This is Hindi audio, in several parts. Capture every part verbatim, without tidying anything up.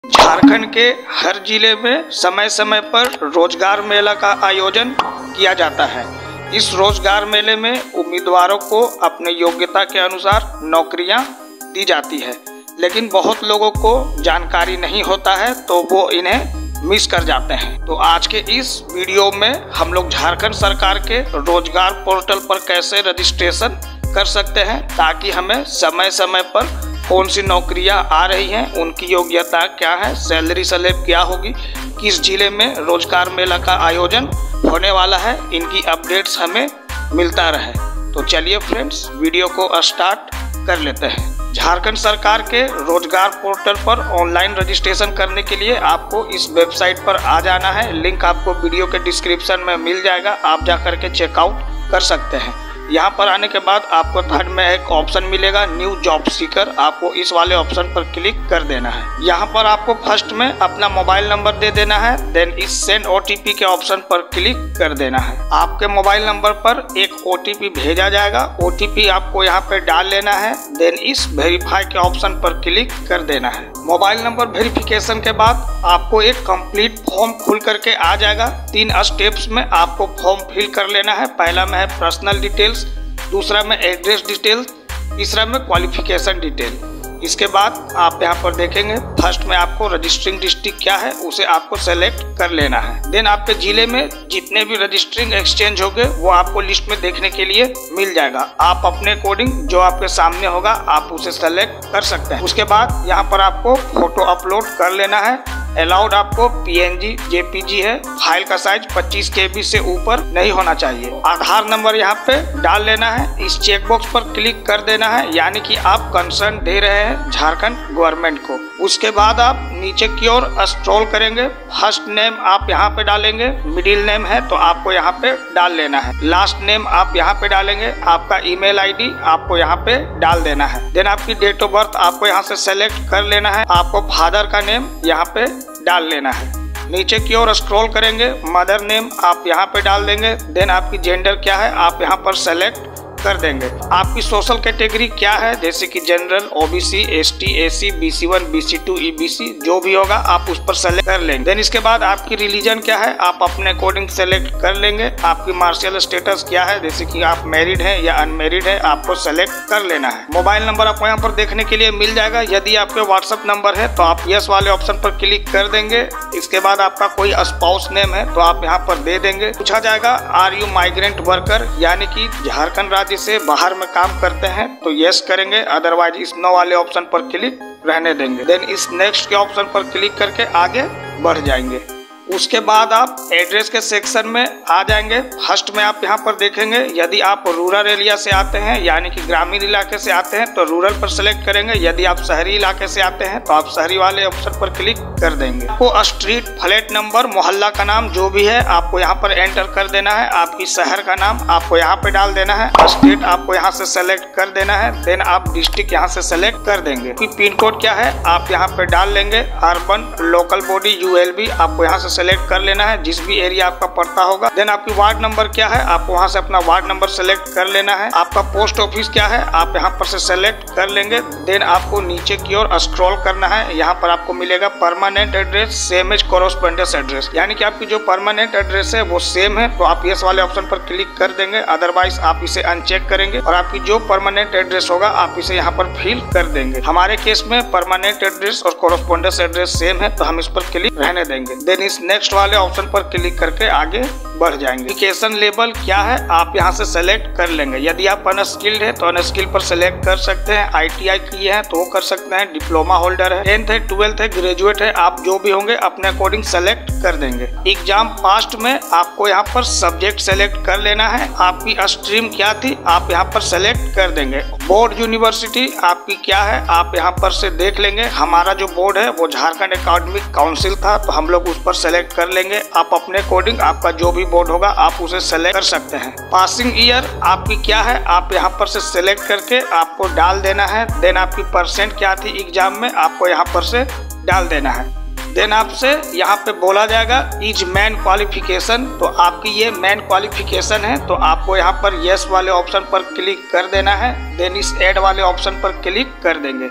झारखंड के हर जिले में समय समय पर रोजगार मेला का आयोजन किया जाता है। इस रोजगार मेले में उम्मीदवारों को अपने योग्यता के अनुसार नौकरियां दी जाती है, लेकिन बहुत लोगों को जानकारी नहीं होता है तो वो इन्हें मिस कर जाते हैं। तो आज के इस वीडियो में हम लोग झारखंड सरकार के रोजगार पोर्टल पर कैसे रजिस्ट्रेशन कर सकते हैं ताकि हमें समय समय पर कौन सी नौकरियां आ रही हैं, उनकी योग्यता क्या है, सैलरी स्लैब क्या होगी, किस जिले में रोजगार मेला का आयोजन होने वाला है, इनकी अपडेट्स हमें मिलता रहे। तो चलिए फ्रेंड्स, वीडियो को स्टार्ट कर लेते हैं। झारखंड सरकार के रोजगार पोर्टल पर ऑनलाइन रजिस्ट्रेशन करने के लिए आपको इस वेबसाइट पर आ जाना है। लिंक आपको वीडियो के डिस्क्रिप्शन में मिल जाएगा, आप जा करके चेकआउट कर सकते हैं। यहाँ पर आने के बाद आपको थर्ड में एक ऑप्शन मिलेगा न्यू जॉब सीकर, आपको इस वाले ऑप्शन पर क्लिक कर देना है। यहाँ पर आपको फर्स्ट में अपना मोबाइल नंबर दे देना है, देन इस सेंड ओटीपी के ऑप्शन पर क्लिक कर देना है। आपके मोबाइल नंबर पर एक ओटीपी भेजा जाएगा, ओटीपी आपको यहाँ पे डाल लेना है, देन इस वेरीफाई के ऑप्शन पर क्लिक कर देना है। मोबाइल नंबर वेरिफिकेशन के बाद आपको एक कंप्लीट फॉर्म खुल करके आ जाएगा। तीन स्टेप्स में आपको फॉर्म फिल कर लेना है। पहला में है पर्सनल डिटेल्स, दूसरा में एड्रेस डिटेल, तीसरा में क्वालिफिकेशन डिटेल। इसके बाद आप यहाँ पर देखेंगे फर्स्ट में आपको रजिस्ट्रिंग डिस्ट्रिक्ट क्या है उसे आपको सेलेक्ट कर लेना है। देन आपके जिले में जितने भी रजिस्ट्रिंग एक्सचेंज होंगे वो आपको लिस्ट में देखने के लिए मिल जाएगा। आप अपने अकॉर्डिंग जो आपके सामने होगा आप उसे सेलेक्ट कर सकते हैं। उसके बाद यहाँ पर आपको फोटो अपलोड कर लेना है। अलाउड आपको पीएनजी जेपीजी है, फाइल का साइज पच्चीस केबी से ऊपर नहीं होना चाहिए। आधार नंबर यहाँ पे डाल लेना है, इस चेकबॉक्स पर क्लिक कर देना है, यानी कि आप कंसर्न दे रहे हैं झारखंड गवर्नमेंट को। उसके बाद आप नीचे की ओर स्क्रॉल करेंगे, फर्स्ट नेम आप यहाँ पे डालेंगे, मिडिल नेम है तो आपको यहाँ पे डाल लेना है, लास्ट नेम आप यहाँ पे डालेंगे, आपका ईमेल आईडी आपको यहाँ पे डाल देना है। देन आपकी डेट ऑफ बर्थ आपको यहाँ से सेलेक्ट कर लेना है, आपको फादर का नेम यहाँ पे डाल लेना है। नीचे की ओर स्क्रॉल करेंगे, मदर नेम आप यहाँ पे डाल देंगे, देन आपकी जेंडर क्या है आप यहाँ पर सेलेक्ट कर देंगे। आपकी सोशल कैटेगरी क्या है, जैसे कि general, OBC, ST, SC, BC one, BC two, EBC जो भी होगा आप उस पर सेलेक्ट कर लेंगे। देन इसके बाद आपकी रिलीजन क्या है आप अपने अकॉर्डिंग सेलेक्ट कर लेंगे। आपकी मार्शियल स्टेटस क्या है, जैसे कि आप मैरिड है या अनमैरिड है आपको सेलेक्ट कर लेना है। मोबाइल नंबर आपको यहाँ पर देखने के लिए मिल जाएगा। यदि आपके व्हाट्सएप नंबर है तो आप यस वाले ऑप्शन पर क्लिक कर देंगे। इसके बाद आपका कोई स्पाउस नेम है तो आप यहाँ पर दे देंगे। पूछा जाएगा आर यू माइग्रेंट वर्कर, यानी कि झारखंड राज्य से बाहर में काम करते हैं तो यस करेंगे, अदरवाइज इस नो वाले ऑप्शन पर क्लिक रहने देंगे। देन इस नेक्स्ट के ऑप्शन पर क्लिक करके आगे बढ़ जाएंगे। उसके बाद आप एड्रेस के सेक्शन में आ जाएंगे। फर्स्ट में आप यहाँ पर देखेंगे यदि आप रूरल एरिया से आते हैं यानी कि ग्रामीण इलाके से आते हैं तो रूरल पर सेलेक्ट करेंगे। यदि आप शहरी इलाके से आते हैं तो आप शहरी वाले ऑप्शन पर क्लिक कर देंगे। आपको स्ट्रीट, फ्लैट नंबर, मोहल्ला का नाम जो भी है आपको यहाँ पर एंटर कर देना है। आपकी शहर का नाम आपको यहाँ पे डाल देना है। स्टेट आपको यहाँ से सेलेक्ट कर देना है। देन आप डिस्ट्रिक्ट यहाँ से सेलेक्ट कर देंगे। पिन कोड क्या है आप यहाँ पे डाल लेंगे। अर्बन, लोकल बॉडी, यूएलबी आपको यहाँ से सेलेक्ट कर लेना है, जिस भी एरिया आपका पड़ता होगा। देन आपकी वार्ड नंबर क्या है आपको वहां से अपना वार्ड नंबर सेलेक्ट कर लेना है। आपका पोस्ट ऑफिस क्या है आप यहाँ पर से सेलेक्ट कर लेंगे। देन आपको नीचे की ओर स्क्रॉल करना है, यहाँ पर आपको मिलेगा permanent address same as correspondence address, यानी कि आपकी जो परमानेंट एड्रेस है वो सेम है तो आप यस वाले ऑप्शन पर क्लिक कर देंगे, अदरवाइज आप इसे अनचेक करेंगे और आपकी जो परमानेंट एड्रेस होगा आप इसे यहाँ पर फिल कर देंगे। हमारे केस में परमानेंट एड्रेस और कोरोस्पोंडेंस एड्रेस सेम है तो हम इस पर क्लिक रहने देंगे। देन इस नेक्स्ट वाले ऑप्शन पर क्लिक करके आगे बढ़ जाएंगे। एजुकेशन लेवल क्या है आप यहाँ से सेलेक्ट कर लेंगे। यदि आप अनस्किल्ड है तो अनस्किल्ड पर सेलेक्ट कर सकते हैं। आईटीआई किए हैं तो वो कर सकते हैं। डिप्लोमा होल्डर है, टेंथ है, ट्वेल्थ है, ग्रेजुएट है, आप जो भी होंगे अपने अकॉर्डिंग सेलेक्ट कर देंगे। एग्जाम पास्ट में आपको यहाँ पर सब्जेक्ट सेलेक्ट कर लेना है। आपकी स्ट्रीम क्या थी आप यहाँ पर सेलेक्ट कर देंगे। बोर्ड यूनिवर्सिटी आपकी क्या है आप यहाँ पर से देख लेंगे। हमारा जो बोर्ड है वो झारखंड एकेडमिक काउंसिल था तो हम लोग उस पर सेलेक्ट कर लेंगे। आप अपने अकॉर्डिंग आपका जो भी बोर्ड होगा आप उसे सेलेक्ट कर सकते हैं। पासिंग ईयर आपकी क्या है आप यहाँ पर से सेलेक्ट करके आपको डाल देना है। देन आपकी परसेंट क्या थी एग्जाम में आपको यहाँ पर से डाल देना है। देन आपसे यहाँ पे बोला जाएगा इज मैन क्वालिफिकेशन, तो आपकी ये मैन क्वालिफिकेशन है तो आपको यहाँ पर यस वाले ऑप्शन पर क्लिक कर देना है। देन इस ऐड वाले ऑप्शन पर क्लिक कर देंगे।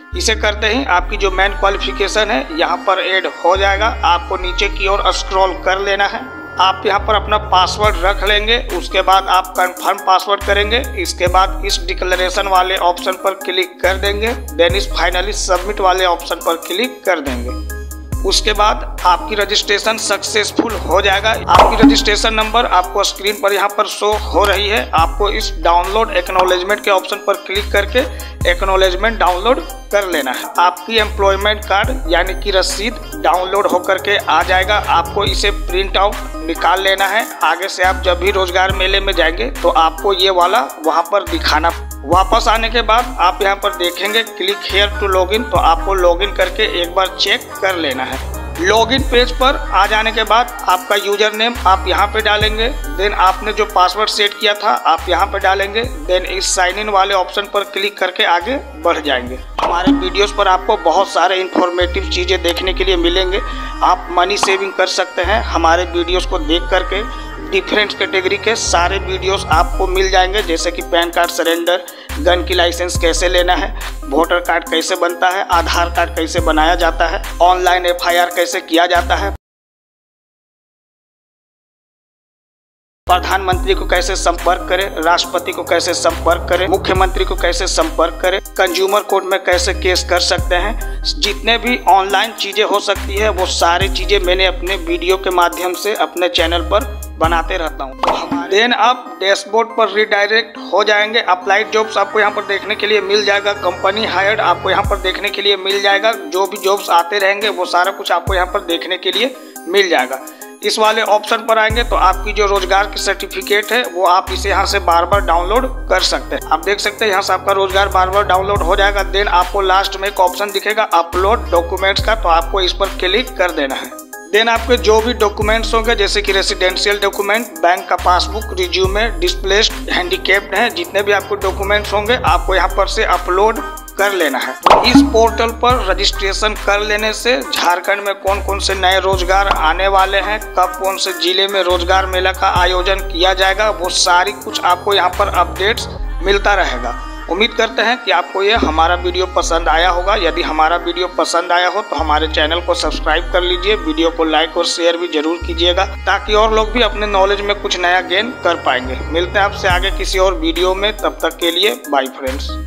इसे करते ही आपकी जो मेन क्वालिफिकेशन है यहाँ पर ऐड हो जाएगा। आपको नीचे की ओर स्क्रॉल कर लेना है। आप यहाँ पर अपना पासवर्ड रख लेंगे। उसके बाद आप कंफर्म पासवर्ड करेंगे। इसके बाद इस डिक्लेरेशन वाले ऑप्शन पर क्लिक कर देंगे। देन इस फाइनली सबमिट वाले ऑप्शन पर क्लिक कर देंगे। उसके बाद आपकी रजिस्ट्रेशन सक्सेसफुल हो जाएगा। आपकी रजिस्ट्रेशन नंबर आपको स्क्रीन पर यहाँ पर शो हो रही है। आपको इस डाउनलोड एक्नॉलेजमेंट के ऑप्शन पर क्लिक करके एक्नॉलेजमेंट डाउनलोड कर लेना है। आपकी एम्प्लॉयमेंट कार्ड यानी कि रसीद डाउनलोड होकर के आ जाएगा। आपको इसे प्रिंट आउट निकाल लेना है। आगे से आप जब भी रोजगार मेले में जाएंगे तो आपको ये वाला वहाँ पर दिखाना। वापस आने के बाद आप यहाँ पर देखेंगे क्लिक हेयर टू लॉगिन, तो आपको लॉगिन करके एक बार चेक कर लेना है। लॉगिन पेज पर आ जाने के बाद आपका यूजर नेम आप यहाँ पे डालेंगे। देन आपने जो पासवर्ड सेट किया था आप यहाँ पे डालेंगे। देन इस साइन इन वाले ऑप्शन पर क्लिक करके आगे बढ़ जाएंगे। हमारे वीडियोस पर आपको बहुत सारे इंफॉर्मेटिव चीज़ें देखने के लिए मिलेंगे। आप मनी सेविंग कर सकते हैं। हमारे वीडियोस को देख करके डिफरेंट कैटेगरी के सारे वीडियोस आपको मिल जाएंगे, जैसे कि पैन कार्ड सरेंडर, गन की लाइसेंस कैसे लेना है, वोटर कार्ड कैसे बनता है, आधार कार्ड कैसे बनाया जाता है, ऑनलाइन एफ आई आर कैसे किया जाता है, प्रधानमंत्री को कैसे संपर्क करें, राष्ट्रपति को कैसे संपर्क करें, मुख्यमंत्री को कैसे संपर्क करें, कंज्यूमर कोर्ट में कैसे केस कर सकते हैं। जितने भी ऑनलाइन चीज़ें हो सकती है वो सारी चीज़ें मैंने अपने वीडियो के माध्यम से अपने चैनल पर बनाते रहता हूँ। देन आप डैशबोर्ड पर रिडायरेक्ट हो जाएंगे। अप्लाइड जॉब्स आपको यहाँ पर देखने के लिए मिल जाएगा। कंपनी हायर्ड आपको यहाँ पर देखने के लिए मिल जाएगा। जो भी जॉब्स आते रहेंगे वो सारा कुछ आपको यहाँ पर देखने के लिए मिल जाएगा। इस वाले ऑप्शन पर आएंगे तो आपकी जो रोजगार की सर्टिफिकेट है वो आप इसे यहाँ से बार बार डाउनलोड कर सकते हैं। आप देख सकते हैं यहाँ से आपका रोजगार बार बार डाउनलोड हो जाएगा। देन आपको लास्ट में एक ऑप्शन दिखेगा अपलोड डॉक्यूमेंट्स का, तो आपको इस पर क्लिक कर देना है। देन आपके जो भी डॉक्यूमेंट्स होंगे जैसे कि रेसिडेंशियल डॉक्यूमेंट, बैंक का पासबुक, रिज्यूमे, डिस्प्लेस्ड, हैंडीकैप्ड हैं, जितने भी आपको डॉक्यूमेंट्स होंगे आपको यहाँ पर से अपलोड कर लेना है। इस पोर्टल पर रजिस्ट्रेशन कर लेने से झारखंड में कौन कौन से नए रोजगार आने वाले हैं, कब कौन से जिले में रोजगार मेला का आयोजन किया जाएगा, वो सारी कुछ आपको यहाँ पर अपडेट्स मिलता रहेगा। उम्मीद करते हैं कि आपको ये हमारा वीडियो पसंद आया होगा। यदि हमारा वीडियो पसंद आया हो तो हमारे चैनल को सब्सक्राइब कर लीजिए, वीडियो को लाइक और शेयर भी जरूर कीजिएगा, ताकि और लोग भी अपने नॉलेज में कुछ नया गेन कर पाएंगे। मिलते हैं आपसे आगे किसी और वीडियो में, तब तक के लिए बाय फ्रेंड्स।